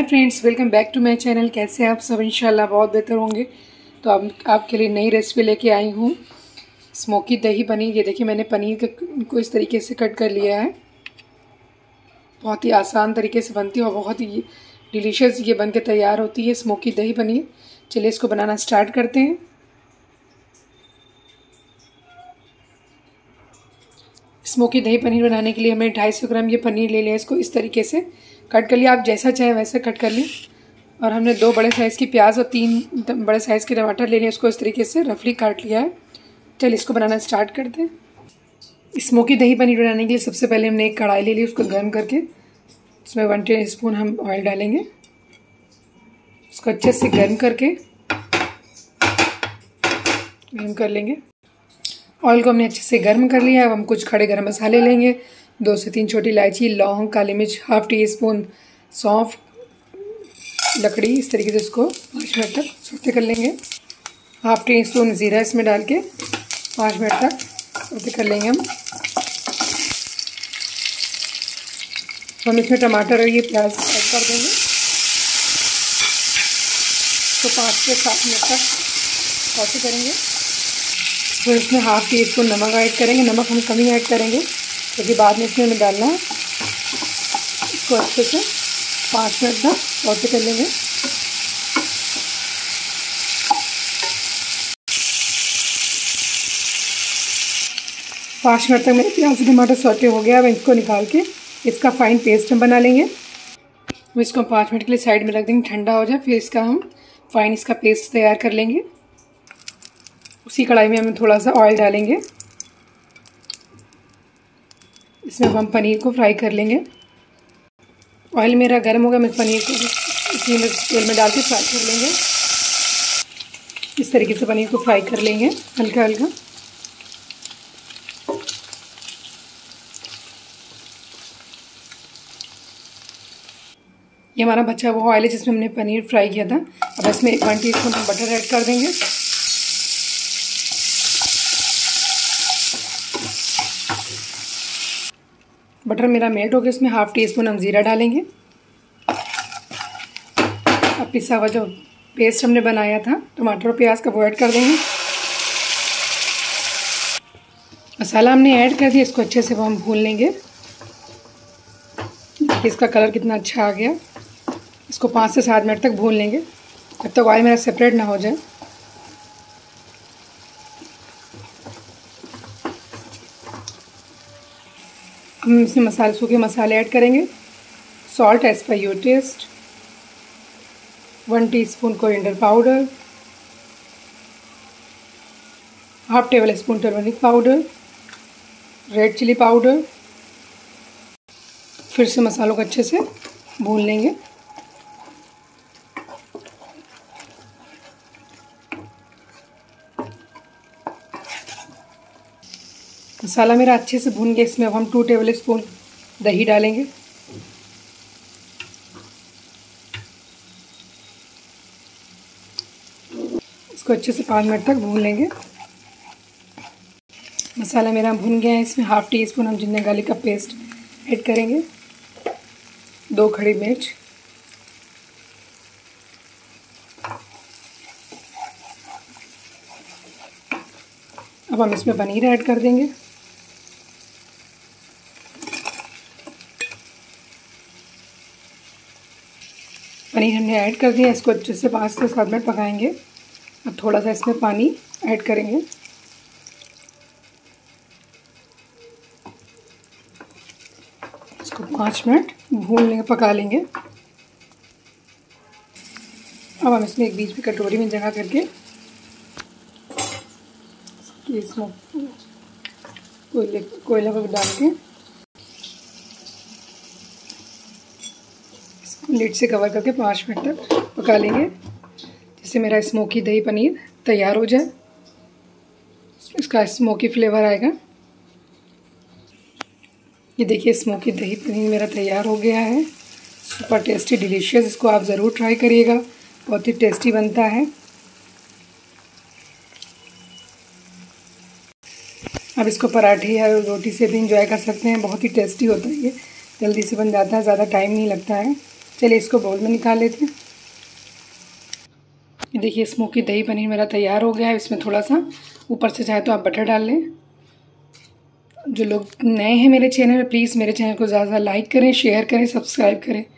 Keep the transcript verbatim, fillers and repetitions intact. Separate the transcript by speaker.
Speaker 1: Hi friends, welcome back to my channel. कैसे हैं आप सब? इंशाल्लाह बहुत बेहतर होंगे। तो अब आपके लिए नई रेसिपी लेके आई हूँ, स्मोकी दही पनीर। ये देखिए, मैंने पनीर को इस तरीके से कट कर लिया है। बहुत ही आसान तरीके से बनती है और बहुत ही डिलीशियस ये बन के तैयार होती है स्मोकी दही पनीर। चलिए इसको बनाना स्टार्ट करते हैं। स्मोकी दही पनीर बनाने के लिए हमें ढाई सौ ग्राम ये पनीर ले लिया। इसको इस तरीके से कट कर लिया, आप जैसा चाहें वैसे कट कर लें। और हमने दो बड़े साइज़ की प्याज और तीन बड़े साइज़ के टमाटर ले लिए, उसको इस तरीके से रफली काट लिया है। चलिए इसको बनाना स्टार्ट करते हैं। स्मोकी दही पनीर बनाने के लिए सबसे पहले हमने एक कढ़ाई ले ली, उसको गर्म करके उसमें वन टी स्पून हम ऑयल डालेंगे। उसको अच्छे से गर्म करके गर्म कर लेंगे। ऑयल को हमने अच्छे से गर्म कर लिया है। अब हम कुछ खड़े गरम मसाले लेंगे, दो से तीन छोटी इलायची, लौंग, काली मिर्च, हाफ टी स्पून सौंफ, लकड़ी। इस तरीके से इसको पाँच मिनट तक सौते कर लेंगे। हाफ टी स्पून ज़ीरा इसमें डाल के पाँच मिनट तक सौते कर लेंगे हम। हम इसमें टमाटर और ये प्याज ऐड कर देंगे। तो पाँच से सात मिनट तक सौते करेंगे। फिर इसमें हाफ टी स्पून नमक ऐड करेंगे। नमक हम कम ही ऐड करेंगे क्योंकि बाद में इसमें हमें डालना है। इसको अच्छे से पाँच मिनट तक सौते कर लेंगे। पाँच मिनट तक मेरे प्याज टमाटर सौते हो गया। अब इसको निकाल के इसका फाइन पेस्ट हम बना लेंगे। अब इसको पाँच मिनट के लिए साइड में रख देंगे, ठंडा हो जाए। फिर इसका हम फाइन इसका पेस्ट तैयार कर लेंगे। उसी कढ़ाई में हम थोड़ा सा ऑयल डालेंगे। इसमें हम पनीर को फ्राई कर लेंगे। ऑयल मेरा गर्म हो गया, मैं पनीर को इसी में तेल में डाल के फ्राई कर लेंगे। इस तरीके से पनीर को फ्राई कर लेंगे हल्का हल्का। ये हमारा बचा हुआ ऑयल है जिसमें हमने पनीर फ्राई किया था। अब इसमें एक one teaspoon butter add कर देंगे। बटर मेरा मेल्ट हो गया, इसमें हाफ टी स्पून हम ज़ीरा डालेंगे। अब पिसा हुआ जो पेस्ट हमने बनाया था टमाटर और प्याज का, वो ऐड कर देंगे। मसाला हमने ऐड कर दिया, इसको अच्छे से हम भून लेंगे। देखिए इसका कलर कितना अच्छा आ गया। इसको पाँच से सात मिनट तक भून लेंगे जब तक ऑयल मेरा सेपरेट ना हो जाए। हम इसमें मसाले सूखे मसाले ऐड करेंगे। Salt as per your taste, one teaspoon coriander powder, half tablespoon turmeric powder, red chilli powder. फिर से मसालों को अच्छे से भून लेंगे। मसाला मेरा अच्छे से भून गया। इसमें अब हम टू टेबल स्पून दही डालेंगे। इसको अच्छे से पाँच मिनट तक भून लेंगे। मसाला मेरा भून गया है। इसमें हाफ टी स्पून हम जिंजर गार्लिक का पेस्ट ऐड करेंगे, दो खड़ी मिर्च, अब हम इसमें पनीर ऐड कर देंगे। पनीर हमने ऐड कर दिया। इसको अच्छे से पाँच से सात मिनट पकाएंगे। अब थोड़ा सा इसमें पानी ऐड करेंगे। इसको पाँच मिनट भून लेंगे, पका लेंगे। अब हम इसमें एक बीच में कटोरी में जगह करके इसमें कोयले कोयला पर डाल के लिड से कवर करके पाँच मिनट तक पका लेंगे, जिससे मेरा स्मोकी दही पनीर तैयार हो जाए। इसका स्मोकी फ्लेवर आएगा। ये देखिए स्मोकी दही पनीर मेरा तैयार हो गया है। Super tasty delicious. इसको आप ज़रूर ट्राई करिएगा, बहुत ही टेस्टी बनता है। अब इसको पराठे या रोटी से भी इंजॉय कर सकते हैं। बहुत ही टेस्टी होता है, ये जल्दी से बन जाता है, ज़्यादा टाइम नहीं लगता है। चलिए इसको बाउल में निकाल लेते हैं। ये देखिए स्मोकी दही पनीर मेरा तैयार हो गया है। इसमें थोड़ा सा ऊपर से चाहे तो आप बटर डाल लें। जो लोग नए हैं मेरे चैनल में, प्लीज़ मेरे चैनल को ज़्यादा ज़्यादा लाइक करें, शेयर करें, सब्सक्राइब करें।